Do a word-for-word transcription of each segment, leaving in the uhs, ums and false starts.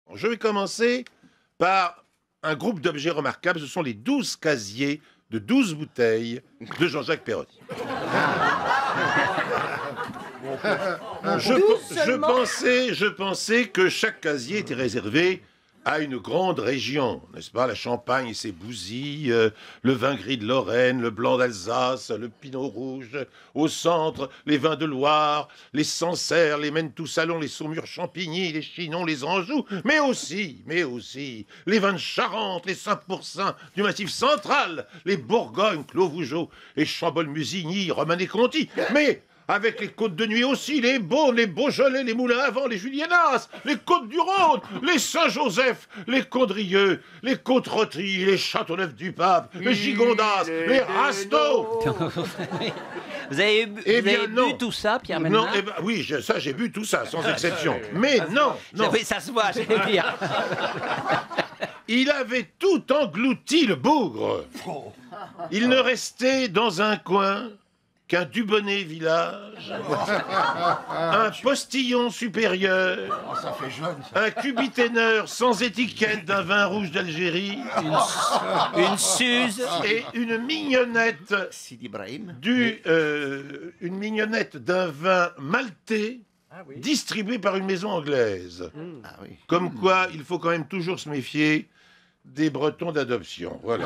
Je vais commencer par un groupe d'objets remarquables. Ce sont les douze casiers de douze bouteilles de Jean-Jacques Perroni. Je, je, pensais, je pensais que chaque casier était réservé à une grande région, n'est-ce pas? La Champagne et ses bousilles, euh, le vin gris de Lorraine, le blanc d'Alsace, le pinot rouge, au centre, les vins de Loire, les Sancerre, les Maine-tout-Salon, les Saumur-Champigny, les Chinons, les Anjou, mais aussi, mais aussi, les vins de Charente, les Saint-Pourçain du Massif central, les Bourgognes, Clos-Vougeot et Chambol-Musigny, Romanée-Conti, mais avec les Côtes de Nuit aussi, les Beaunes, les Beaujolais, les Moulins à Vent, les Julienas, les Côtes-du-Rhône, les Saint-Joseph, les Condrieux, les Côtes-Rôties, les Châteauneuf-du-Pape, les Gigondas, les Rasteaux. Vous avez, bu, eh vous bien, avez non. bu tout ça, Pierre Non, Bellemare? eh ben, oui, je, ça j'ai bu tout ça, sans exception. Mais non, non. Oui, ça se voit, j'allais dire. Il avait tout englouti, le bougre. Il ne restait dans un coin qu'un Dubonnet village, un postillon supérieur, Oh, ça fait jeune, ça. un cubiténeur sans étiquette d'un vin rouge d'Algérie, Une, une Suze. et une mignonnette Sidi Ibrahim. du, euh, une mignonnette d'un vin maltais Ah oui. distribué par une maison anglaise. Ah oui. Comme quoi, il faut quand même toujours se méfier des Bretons d'adoption. Voilà.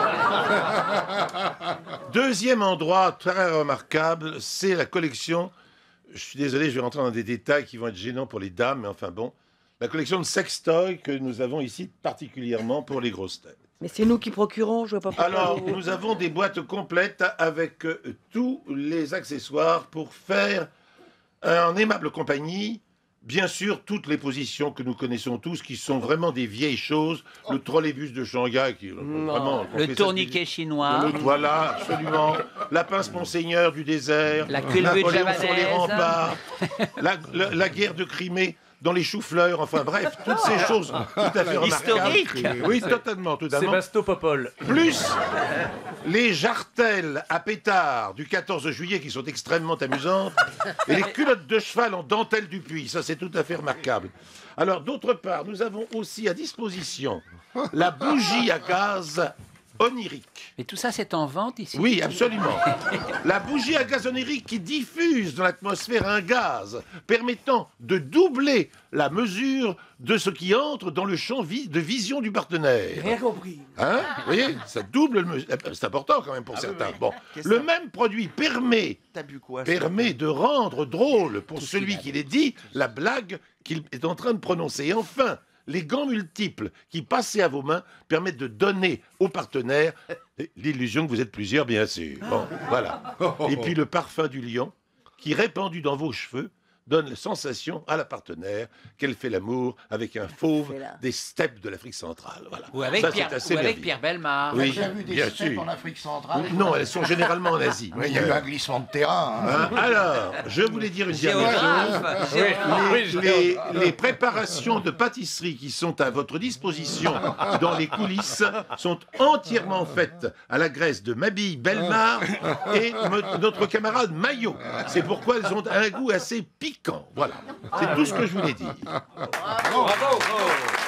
Deuxième endroit très remarquable, c'est la collection. Je suis désolé, je vais rentrer dans des détails qui vont être gênants pour les dames, mais enfin bon. La collection de sextoys que nous avons ici particulièrement pour les grosses têtes. Mais c'est nous qui procurons, je vois pas pourquoi. Alors, nous avons des boîtes complètes avec euh, tous les accessoires pour faire euh, en aimable compagnie. Bien sûr, toutes les positions que nous connaissons tous, qui sont vraiment des vieilles choses. Le trolleybus de Shanghai, qui vraiment... Le tourniquet chinois. Le, voilà, absolument. La pince Monseigneur du désert. La culbute Napoléon sur les javanaise. remparts. La, la, la guerre de Crimée dans les choux-fleurs. Enfin bref, toutes ces choses tout à fait remarquables. Historique. Oui, totalement, totalement. Sébastopol. Plus les jartelles à pétard du quatorze juillet qui sont extrêmement amusantes et les culottes de cheval en dentelle du Puy, ça c'est tout à fait remarquable. Alors d'autre part, nous avons aussi à disposition la bougie à gaz onirique. Mais tout ça, c'est en vente ici? Oui, absolument. La bougie à gaz onirique qui diffuse dans l'atmosphère un gaz permettant de doubler la mesure de ce qui entre dans le champ vi de vision du partenaire. Rien compris. Hein? Vous voyez, ça double le mesure. C'est important quand même pour Ah oui, certains. oui. Bon, Qu'est-ce le que- même produit permet, T'as bu quoi? permet de rendre drôle pour Tout ce celui qu'il a qui dit. les dit la blague qu'il est en train de prononcer. Et enfin, les gants multiples qui, passés à vos mains, permettent de donner au partenaire l'illusion que vous êtes plusieurs, bien sûr. Bon, voilà. Et puis le parfum du lion, qui, répandu dans vos cheveux, donne la sensation à la partenaire qu'elle fait l'amour avec un fauve fait là. des steppes de l'Afrique centrale. Voilà. Ou avec, Ça, Pierre, c'est assez ou avec merveilleux. Pierre Bellemare. Oui, J'ai vu des bien steppes sûr. en Afrique centrale. Non, elles sont généralement en Asie. Mais il y a eu un glissement de terrain. hein. Hein, alors, je voulais dire une dernière chose. Géographe. géographe. Les, les- les préparations de pâtisserie qui sont à votre disposition dans les coulisses sont entièrement faites à la graisse de Mabille Bellemare et me- notre camarade Maillot. C'est pourquoi elles ont un goût assez piquant. Voilà. C'est tout ce que je voulais dire. Bravo.